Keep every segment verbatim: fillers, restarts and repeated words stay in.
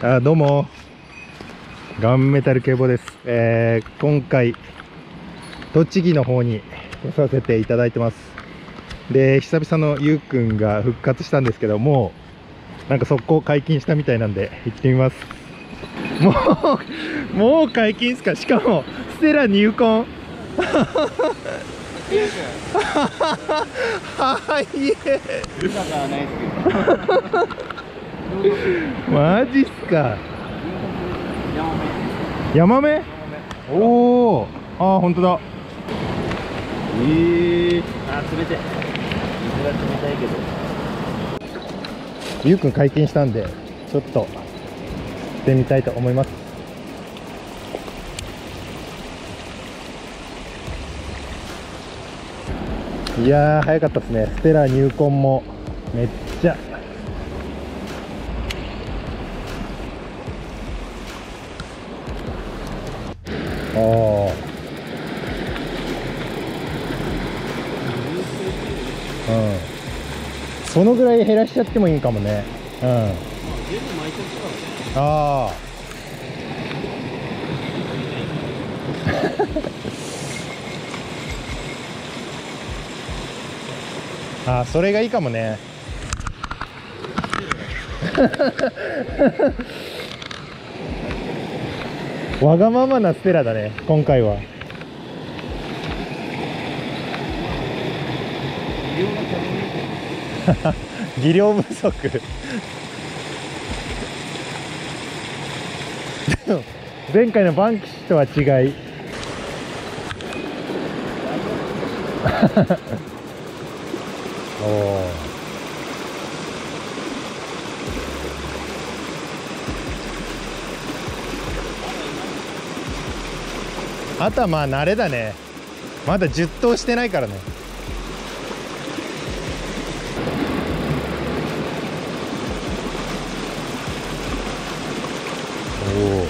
あ、どうもガンメタル警棒です。えー、今回栃木の方に来させていただいてます。で、久々のゆうくんが復活したんですけども、なんか速攻解禁したみたいなんで行ってみます。もうもう解禁っすか。しかもステラ入魂はいえマジっすか。ヤマメ。おお、あー、ほんとだ。えー、 あー、冷たい。水が冷たいけど。 ゆうくん解禁したんで、ちょっと行ってみたいと思います。いやー、早かったですね。ステラ入魂もめっちゃ。ああ、うん、そのぐらい減らしちゃってもいいかもね。うん、ああああ、それがいいかもね。わがままなステラだね、今回は。技量不足前回のバンクシとは違いおお、あとはまあ慣れだね。まだじゅっ頭してないからね。おお、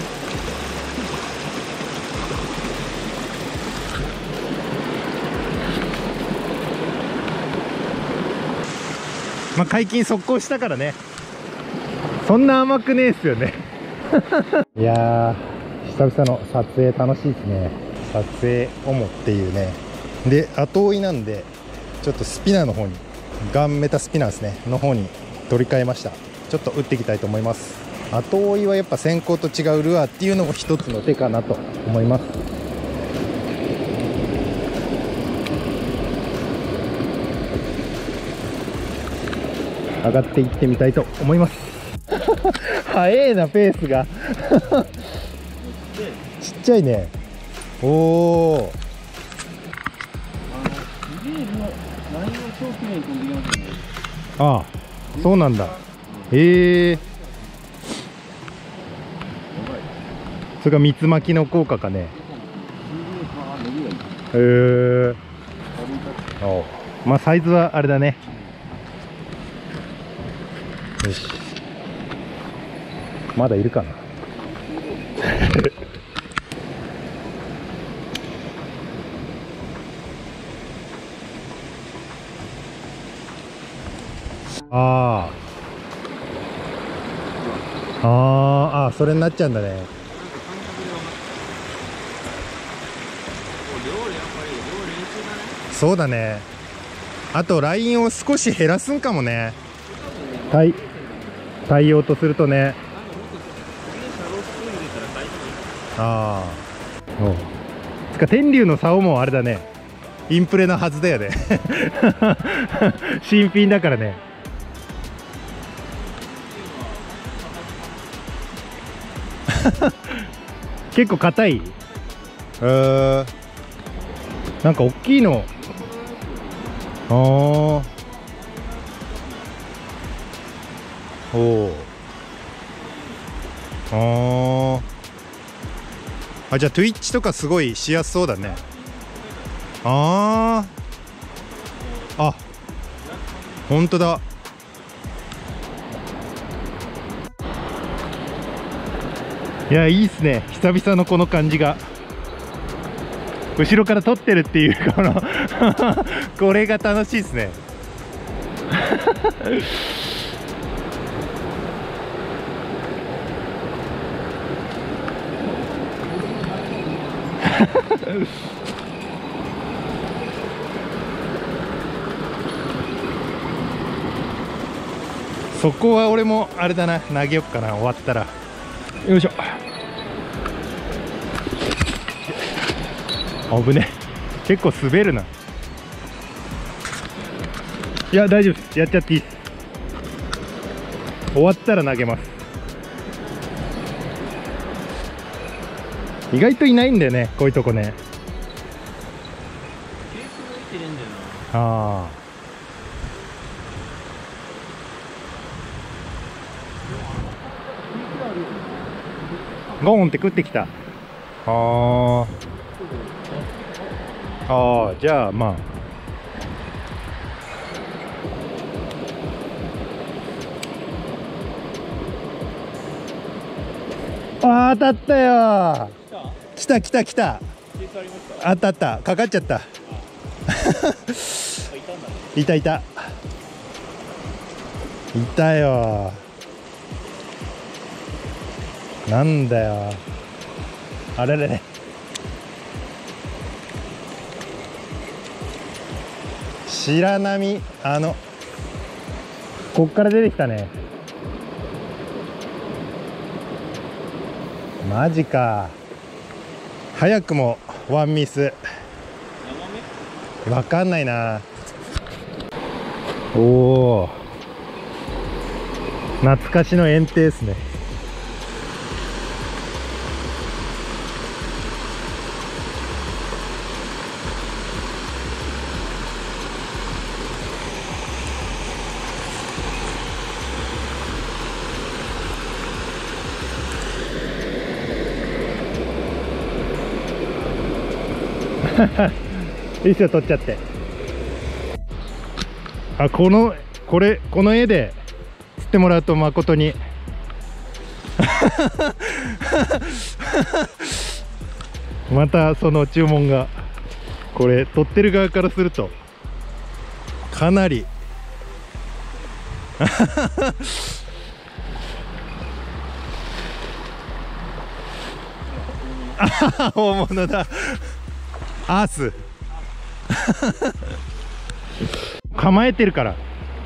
まあ解禁速攻したからね、そんな甘くねえっすよね。いやー、久々の撮影楽しいですね。撮影オモっていうね。で、後追いなんでちょっとスピナーの方に、ガンメタスピナーですねの方に取り替えました。ちょっと打っていきたいと思います。後追いはやっぱ先行と違うルアーっていうのも一つの手かなと思います。上がっていってみたいと思います。早えな、ペースが。ちっちゃいね。おお、ああ、そうなんだ。へえー、それが蜜巻きの効果かね。へえー、お、まあサイズはあれだね。よし、まだいるかな。あーあー、あー、それになっちゃうんだね。そうだね。あとラインを少し減らすんかもね。対対応とするとね。ああ、おう、つか天竜の竿もあれだね、インプレなはずだよね。新品だからね。結構硬い。えー、なんか大きいの。ああ、おお、ああ、あ、じゃあトゥイッチとかすごいしやすそうだね。ああ、あ、ほんとだ。いや、いいっすね、久々のこの感じが。後ろから撮ってるっていうこのこれが楽しいですね。 そこは俺もあれだな、投げよっかな、終わったら。よいしょ。危ね、結構滑るな。いや大丈夫です、やっちゃっていいです。終わったら投げます。意外といないんだよね、こういうとこね。ああ、ゴーンって食ってきた。ああ、ああ、じゃあまあ、ああ、当たったよ。来た来た来た。あったあった、かかっちゃった。いたいたいたよ。なんだよ、あれれれ。白波、あのこっから出てきたね。マジか。早くもワンミス。わかんないな。おお、懐かしの園庭ですね。いいっすよ、撮っちゃって。あ、このこれこの絵で釣ってもらうと誠にまたその注文が、これ撮ってる側からするとかなりあ、大物だ。アース構えてるから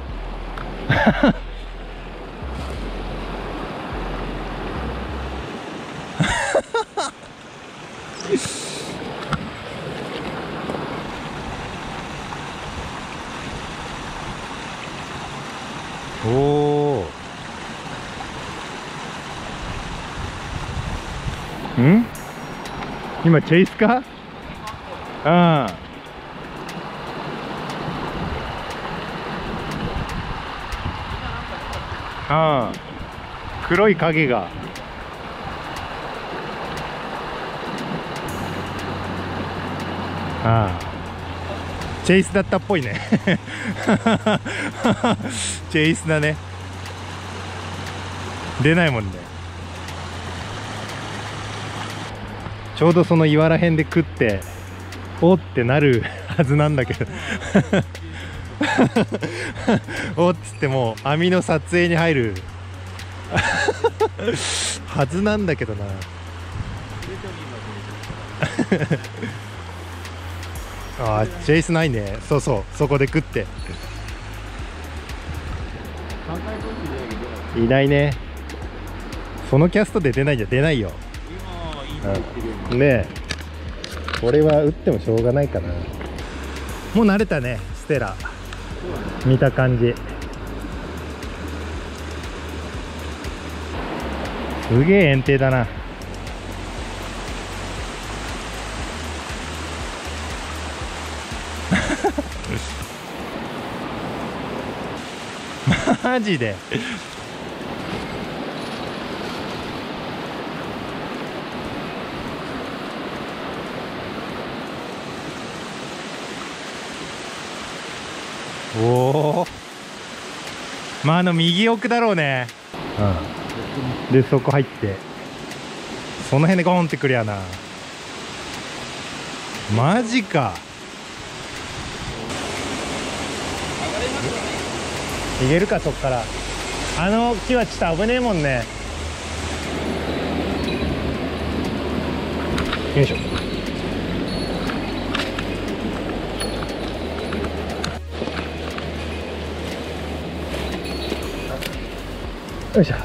おお、ん今チェイスか。ああ、ああ、黒い影が。ああ、チェイスだったっぽいね。チェイスだね。出ないもんね。ちょうどその岩らへんで食っておってなるはずなんだけどおっつってもう網の撮影に入るはずなんだけどな。ああ、チェイスないね。そうそう、そこで食っていないね。そのキャストで出ないじゃ出ないよ。うん、ねえ、これは打ってもしょうがないかな。もう慣れたね、ステラ見た感じ。すげえ園庭だな。マジでおお、まああの右奥だろうね。うん、でそこ入ってその辺でゴンってくりゃな。マジか。逃げるか、そっから。あの木はちょっと危ねえもんね。よいしょ。 よいしょ。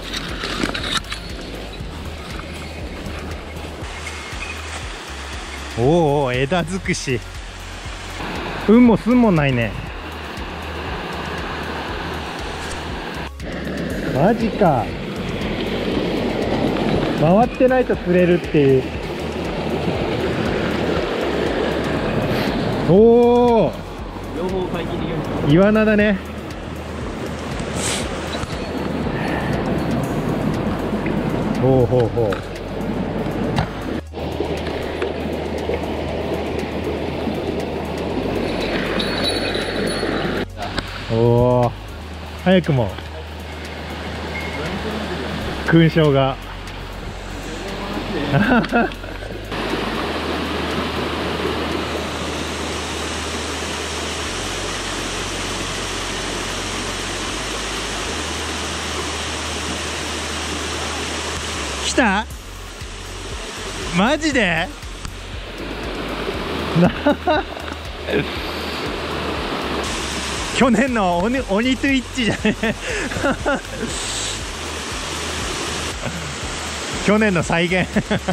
おお、枝尽くし。運も寸もないね。マジか。回ってないと釣れるっていう。おお、 両方回帰できる。 イワナだね。ほうほうほう。おお、早くも勲章が来た？マジで？去年の鬼鬼トゥイッチじゃね去年の再現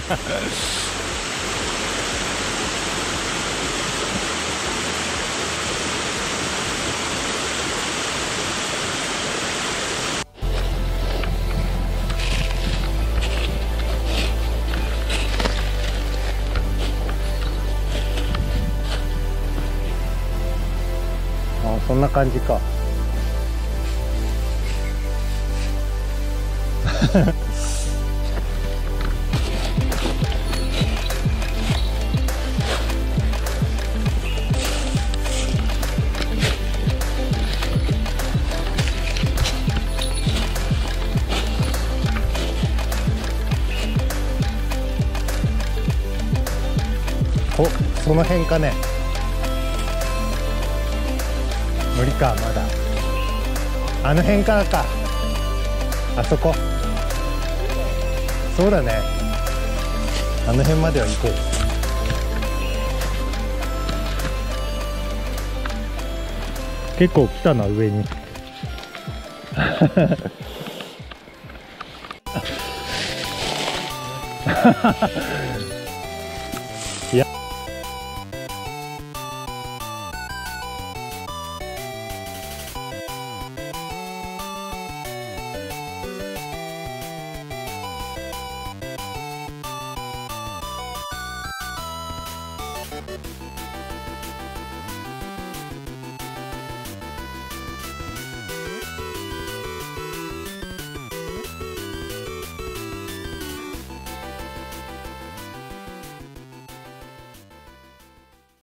あ、そんな感じか。お、その辺かね。無理か、まだ。あの辺からか。あそこ。そうだね。あの辺までは行こう。結構来たな、上に。